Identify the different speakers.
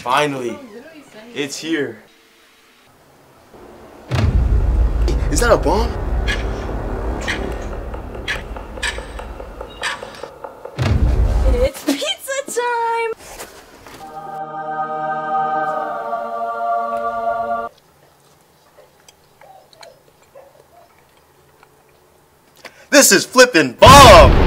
Speaker 1: Finally, it's here.
Speaker 2: Is that a bomb?
Speaker 3: It's pizza time!
Speaker 1: This is Flippin' Bomb!